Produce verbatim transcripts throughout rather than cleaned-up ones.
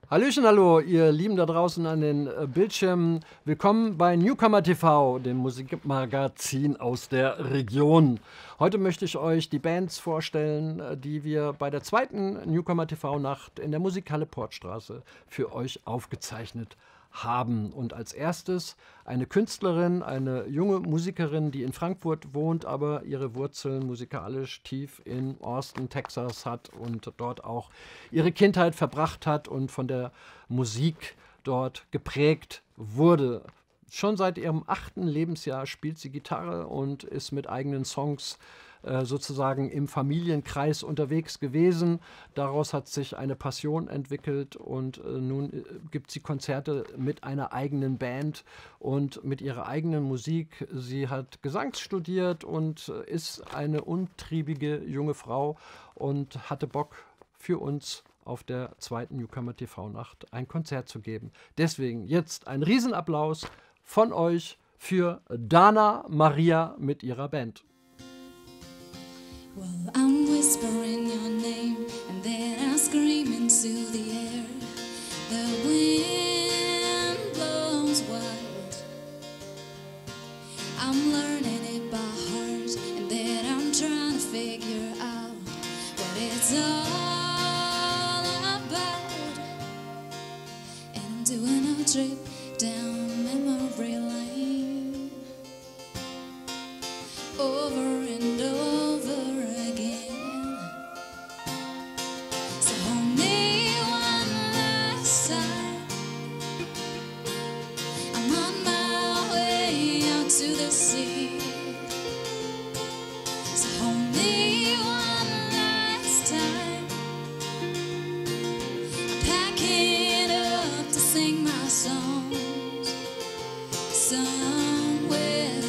Hallöchen, hallo, ihr Lieben da draußen an den äh, Bildschirmen. Willkommen bei Newcomer T V, dem Musikmagazin aus der Region. Heute möchte ich euch die Bands vorstellen, äh, die wir bei der zweiten Newcomer T V-Nacht in der Musikhalle Portstraße für euch aufgezeichnet haben. Und als erstes eine Künstlerin, eine junge Musikerin, die in Frankfurt wohnt, aber ihre Wurzeln musikalisch tief in Austin, Texas hat und dort auch ihre Kindheit verbracht hat und von der Musik dort geprägt wurde. Schon seit ihrem achten Lebensjahr spielt sie Gitarre und ist mit eigenen Songs äh, sozusagen im Familienkreis unterwegs gewesen. Daraus hat sich eine Passion entwickelt und äh, nun äh, gibt sie Konzerte mit einer eigenen Band und mit ihrer eigenen Musik. Sie hat Gesang studiert und äh, ist eine untriebige junge Frau und hatte Bock für uns auf der zweiten Newcomer T V-Nacht ein Konzert zu geben. Deswegen jetzt ein Riesenapplaus von euch für Dana Maria mit ihrer Band. Well, I'm whispering your name and then I scream into the air. The wind blows wild. I'm learning it by heart and then I'm trying to figure out what it's all about. And I'm doing a trip down memory lane, over and over again. So hold me one last time. I'm on my way out to the sea. So hold me one last time. I'm packing up to sing my song somewhere.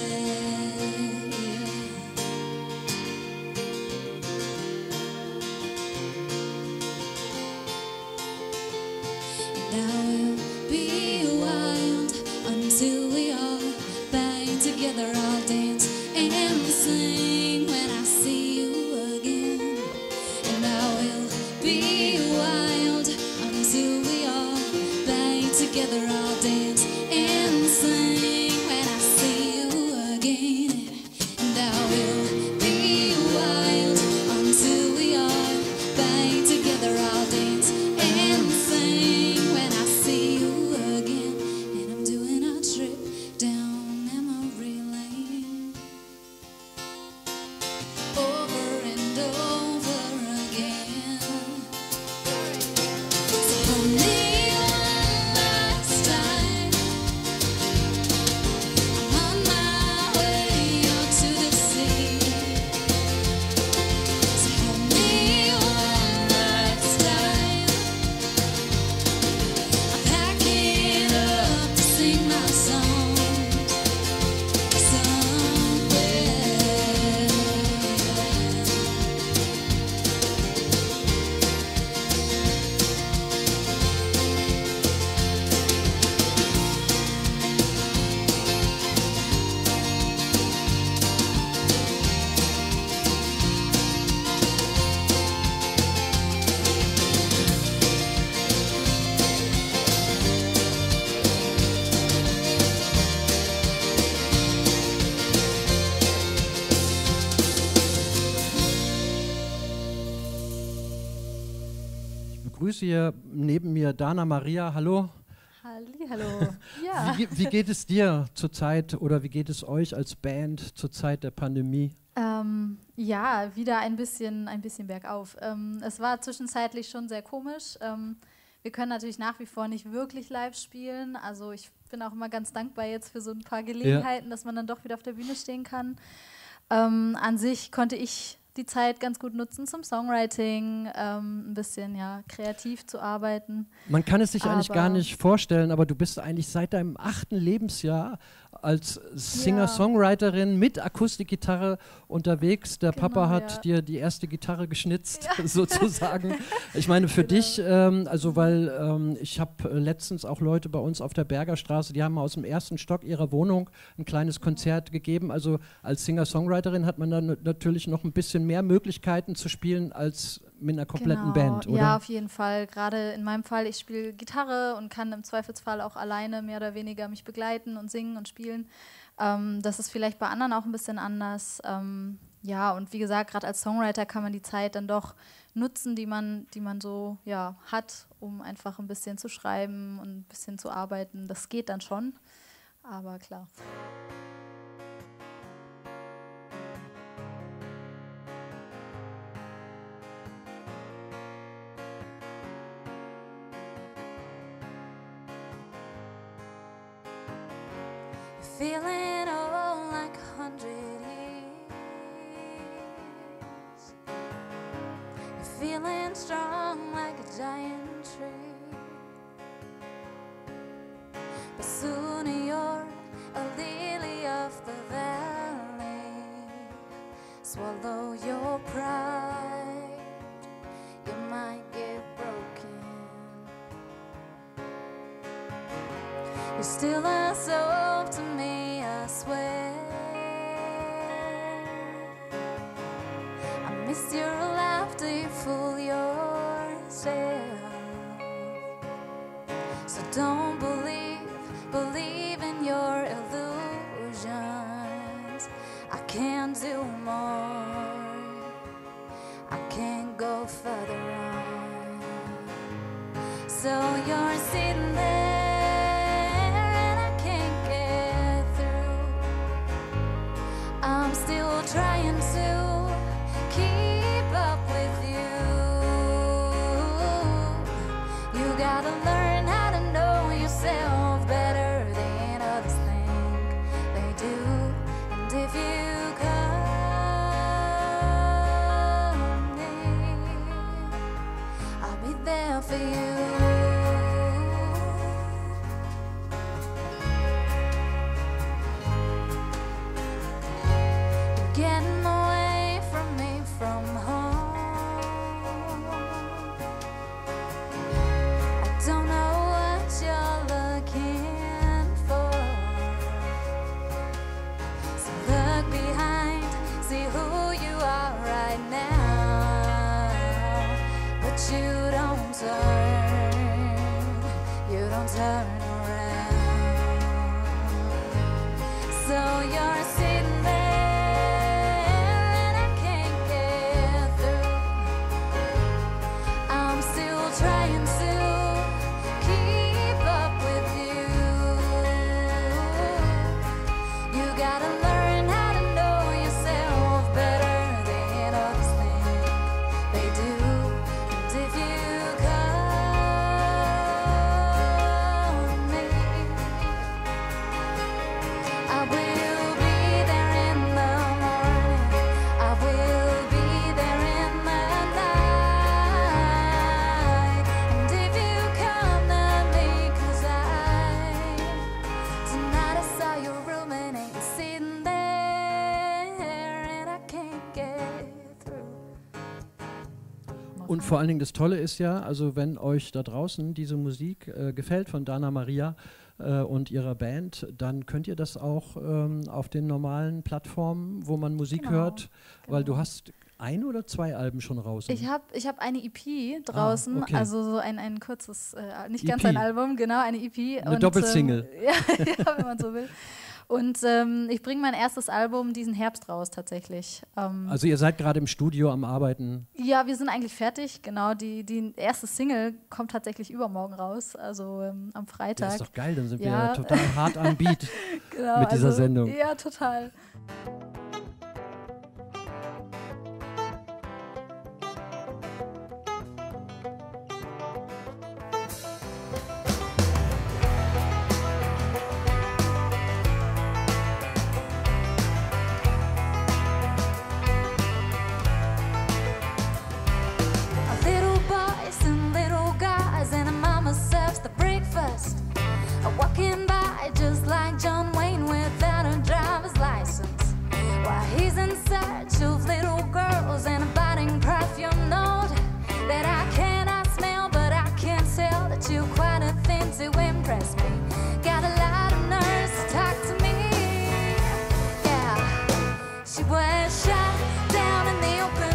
And I will be wild until we all bang together. I'll dance and sing when I see you again. And I will be wild until we all bang together. I'll dance and sing when I see you again. And I will be wild until we all bang together. I'll dance and sing when I see you again. And I'm doing a trip down memory lane, over and over again. So hold me one last time. I'm on my way out to the sea. So hold me one last time. I'm packing up to sing my song somewhere. Ich begrüße hier neben mir Dana Maria. Hallo. Hallihallo. Ja. Wie, ge- wie geht es dir zurzeit oder wie geht es euch als Band zur Zeit der Pandemie? Ähm, ja, wieder ein bisschen, ein bisschen bergauf. Ähm, es war zwischenzeitlich schon sehr komisch. Ähm, wir können natürlich nach wie vor nicht wirklich live spielen. Also ich bin auch immer ganz dankbar jetzt für so ein paar Gelegenheiten, dass man dann doch wieder auf der Bühne stehen kann. Ähm, an sich konnte ich die Zeit ganz gut nutzen zum Songwriting, ähm, ein bisschen ja, kreativ zu arbeiten. Man kann es sich eigentlich Aber- gar nicht vorstellen, aber du bist eigentlich seit deinem achten Lebensjahr als Singer-Songwriterin mit Akustikgitarre unterwegs. Der Genau, Papa hat ja. dir die erste Gitarre geschnitzt, sozusagen. Ich meine, für Genau. dich, ähm, also weil ähm, ich habe letztens auch Leute bei uns auf der Bergerstraße, die haben aus dem ersten Stock ihrer Wohnung ein kleines Konzert gegeben. Also als Singer-Songwriterin hat man dann natürlich noch ein bisschen mehr Möglichkeiten zu spielen als mit einer kompletten Genau. Band, oder? Ja, auf jeden Fall. Gerade in meinem Fall, ich spiele Gitarre und kann im Zweifelsfall auch alleine mehr oder weniger mich begleiten und singen und spielen. Ähm, das ist vielleicht bei anderen auch ein bisschen anders. Ähm, ja, und wie gesagt, gerade als Songwriter kann man die Zeit dann doch nutzen, die man, die man so ja, hat, um einfach ein bisschen zu schreiben und ein bisschen zu arbeiten. Das geht dann schon, aber klar. Feeling old like a hundred years. You're feeling strong like a giant tree. But soon you're a lily of the valley. Swallow your pride, you might get broken. You're still a soul to me, I swear. I miss your laughter, you fool yourself. So don't believe, believe in your illusions. I can't do more, I can't go further on. So you're sitting there, I'm still trying to keep up with you. You gotta learn how to know yourself better than others think they do. And if you come near, I'll be there for you. Getting away from me, from home. I don't know what you're looking for. So look behind, see who you are right now. But you don't turn, you don't turn around. So you're sitting there, trying to keep up with you. You gotta learn how to know yourself better than others think they do. And if you come me, I will be there in the morning, I will be there in the night. If you come to me, 'cause I tonight I saw you ruminating, sitting there, and I can't get through. Und vor allen Dingen das Tolle ist ja, also wenn euch da draußen diese Musik äh, gefällt von Dana Maria äh, und ihrer Band, dann könnt ihr das auch ähm, auf den normalen Plattformen, wo man Musik Genau, hört, weil genau. du hast ein oder zwei Alben schon raus. Ich habe ich hab eine E P draußen, Ah, okay. also so ein, ein kurzes, äh, nicht ganz E P. ein Album, genau, eine E P. Eine Doppelsingle. Ähm, ja, ja, wenn man so will. Und ähm, ich bringe mein erstes Album diesen Herbst raus tatsächlich. Ähm, Also ihr seid gerade im Studio am Arbeiten. ja, wir sind eigentlich fertig, genau. Die, die erste Single kommt tatsächlich übermorgen raus, also ähm, am Freitag. Das ist doch geil, dann sind wir Ja. ja total hart am Beat. Genau, mit dieser also, Sendung. Ja, total. Little boys and little guys, and a mama serves the breakfast. Walking by just like John Wayne without a driver's license. While he's in search of little girls and a biting perfume note that I cannot smell, but I can tell that you're quite a thing to impress me. Got a lot of nerves to talk to me. Yeah, she was shot down in the open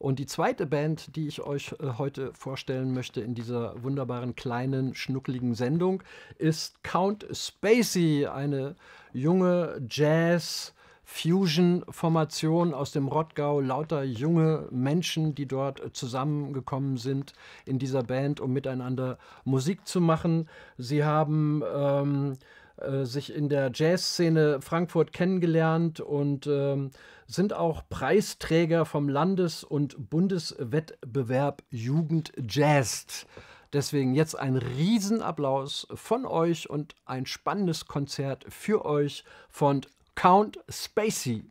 Und die zweite Band, die ich euch äh, heute vorstellen möchte in dieser wunderbaren, kleinen, schnuckligen Sendung, ist Count Spacey, eine junge Jazz- Fusion-Formation aus dem Rottgau, lauter junge Menschen, die dort zusammengekommen sind in dieser Band, um miteinander Musik zu machen. Sie haben ähm, äh, sich in der Jazzszene Frankfurt kennengelernt und ähm, sind auch Preisträger vom Landes- und Bundeswettbewerb Jugend Jazzt. Deswegen jetzt ein Riesenapplaus von euch und ein spannendes Konzert für euch von Count Spacey.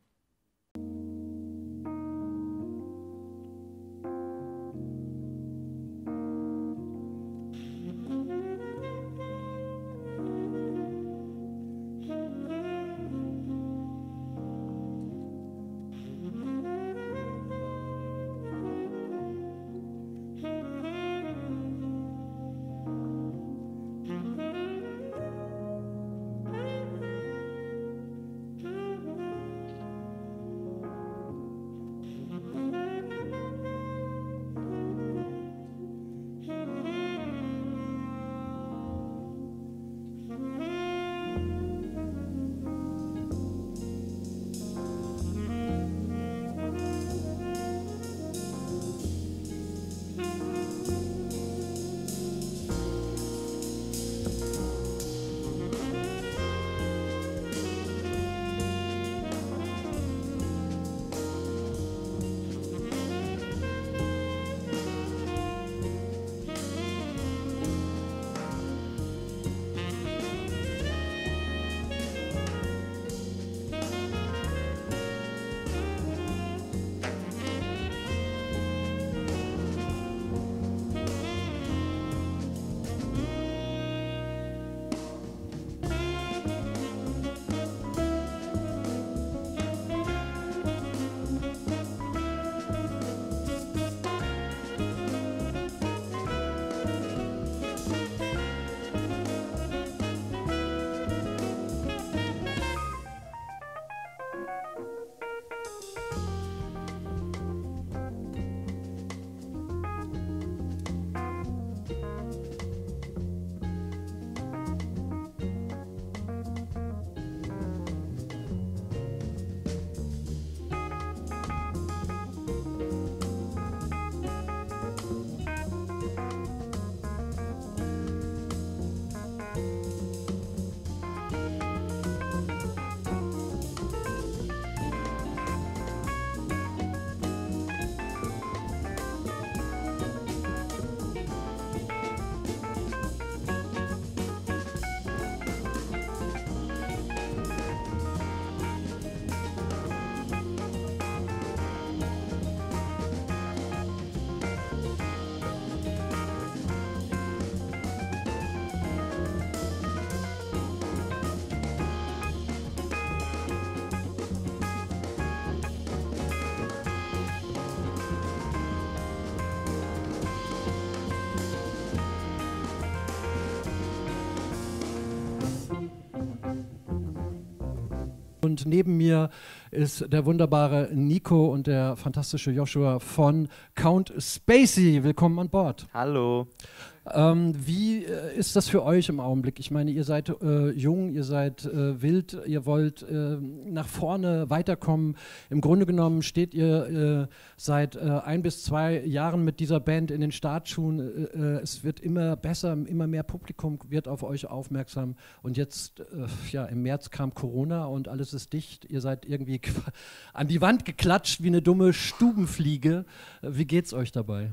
Und neben mir ist der wunderbare Nico und der fantastische Joshua von Count Spacey. Willkommen an Bord. Hallo. Ähm, wie äh, ist das für euch im Augenblick? Ich meine, ihr seid äh, jung, ihr seid äh, wild, ihr wollt äh, nach vorne weiterkommen. Im Grunde genommen steht ihr äh, seit äh, ein bis zwei Jahren mit dieser Band in den Startschuhen. Äh, äh, es wird immer besser, immer mehr Publikum wird auf euch aufmerksam. Und jetzt, äh, ja, im März kam Corona und alles ist dicht. Ihr seid irgendwie an die Wand geklatscht wie eine dumme Stubenfliege. Äh, wie geht's euch dabei?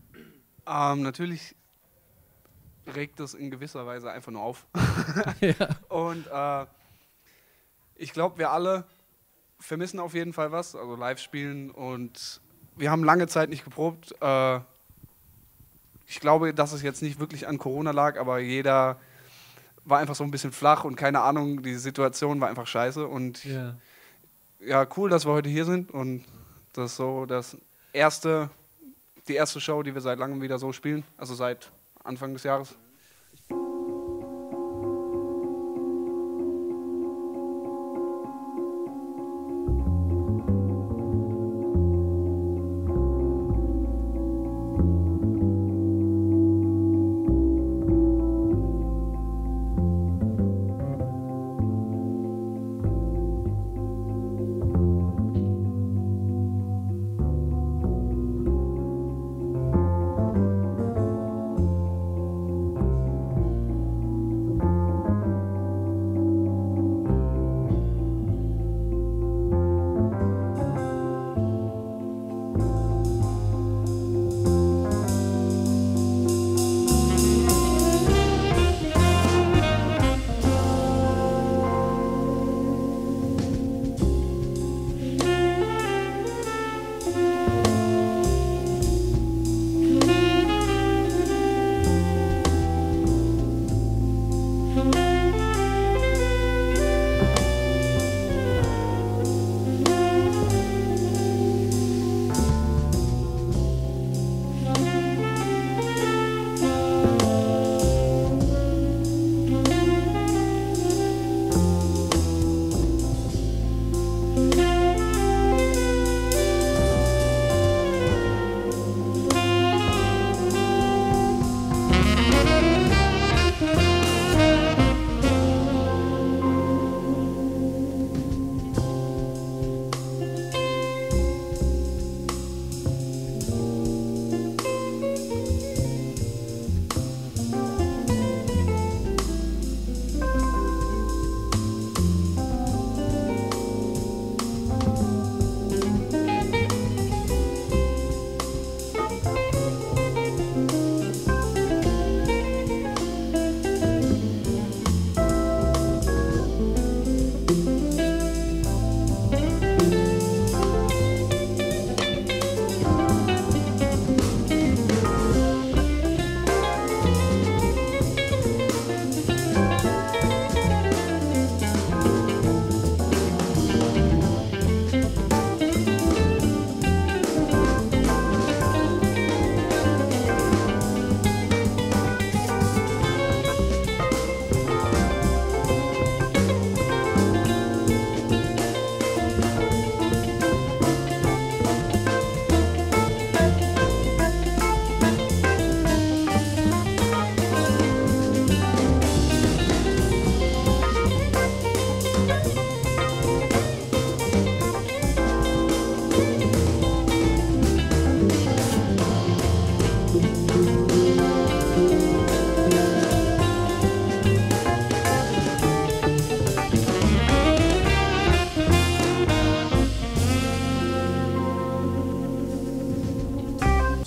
Ähm, natürlich regt es in gewisser Weise einfach nur auf. Ja. Und äh, ich glaube, wir alle vermissen auf jeden Fall was, also live spielen, und wir haben lange Zeit nicht geprobt. Äh, ich glaube, dass es jetzt nicht wirklich an Corona lag, aber jeder war einfach so ein bisschen flach und keine Ahnung, die Situation war einfach scheiße. Und Ja. ja, cool, dass wir heute hier sind, und das ist so das erste, die erste Show, die wir seit langem wieder so spielen, also seit Anfang des Jahres.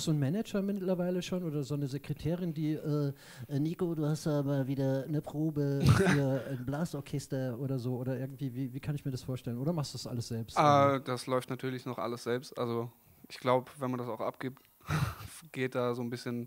so einen Manager mittlerweile schon oder so eine Sekretärin, die, äh, äh, Nico, du hast aber wieder eine Probe für ein Blasorchester oder so oder irgendwie, wie, wie kann ich mir das vorstellen? Oder machst du das alles selbst? Äh, das läuft natürlich noch alles selbst. Also ich glaube, wenn man das auch abgibt, geht da so ein bisschen,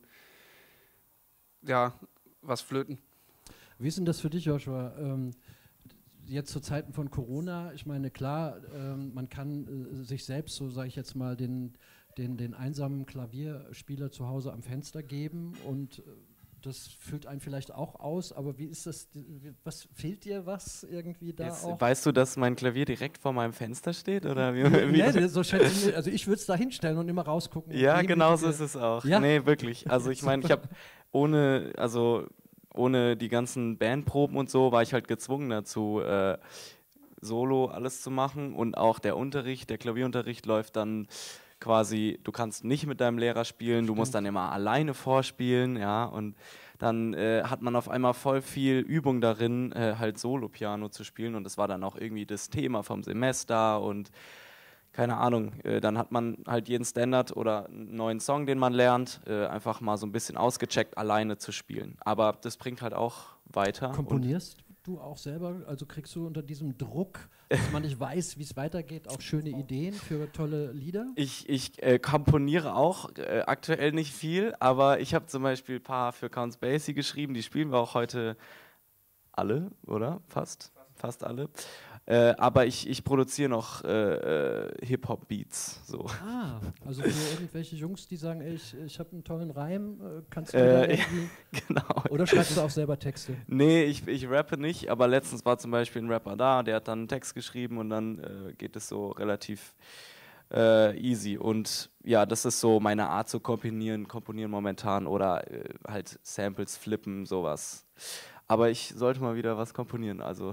ja, was flöten. Wie ist denn das für dich, Joshua? Ähm, jetzt zu Zeiten von Corona, ich meine, klar, ähm, man kann äh, sich selbst, so sage ich jetzt mal, den, den, den einsamen Klavierspieler zu Hause am Fenster geben und äh, das füllt einen vielleicht auch aus, aber wie ist das, wie, was fehlt dir was irgendwie da Jetzt, auch? weißt du, dass mein Klavier direkt vor meinem Fenster steht? Oder wie, wie? Nee, so schätze ich, also ich würde es da hinstellen und immer rausgucken. Ja, genau so demütige- ist es auch. Ja? Nee, wirklich. Also ich meine, ich habe ohne, also ohne die ganzen Bandproben und so, war ich halt gezwungen dazu, äh, solo alles zu machen und auch der Unterricht, der Klavierunterricht läuft dann quasi, du kannst nicht mit deinem Lehrer spielen, du musst dann immer alleine vorspielen, ja, und dann äh, hat man auf einmal voll viel Übung darin, äh, halt Solo-Piano zu spielen und das war dann auch irgendwie das Thema vom Semester und keine Ahnung, äh, dann hat man halt jeden Standard oder einen neuen Song, den man lernt, äh, einfach mal so ein bisschen ausgecheckt, alleine zu spielen. Aber das bringt halt auch weiter. Komponierst du auch selber, also kriegst du unter diesem Druck, dass man nicht weiß, wie es weitergeht, auch schöne Ideen für tolle Lieder? Ich, ich äh, komponiere auch äh, aktuell nicht viel, aber ich habe zum Beispiel ein paar für Count Basie geschrieben, die spielen wir auch heute alle, oder? Fast? Fast alle. Äh, aber ich, ich produziere noch äh, äh, Hip-Hop-Beats. So. Ah, also für irgendwelche Jungs, die sagen, ey, ich, ich habe einen tollen Reim, äh, kannst du Äh, mir da irgendwie... Genau. Oder schreibst du auch selber Texte? Nee, ich, ich rappe nicht, aber letztens war zum Beispiel ein Rapper da, der hat dann einen Text geschrieben und dann äh, geht es so relativ äh, easy. Und ja, das ist so meine Art zu komponieren, komponieren momentan oder äh, halt Samples flippen, sowas. Aber ich sollte mal wieder was komponieren, also...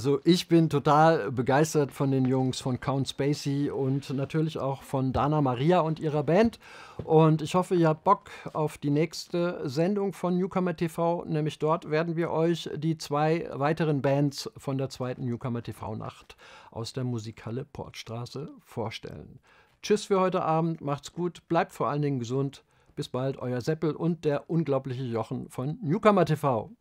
Also ich bin total begeistert von den Jungs von Count Basie und natürlich auch von Dana Maria und ihrer Band. Und ich hoffe, ihr habt Bock auf die nächste Sendung von Newcomer T V. Nämlich dort werden wir euch die zwei weiteren Bands von der zweiten Newcomer T V-Nacht aus der Musikhalle Portstraße vorstellen. Tschüss für heute Abend, macht's gut, bleibt vor allen Dingen gesund. Bis bald, euer Seppel und der unglaubliche Jochen von Newcomer T V.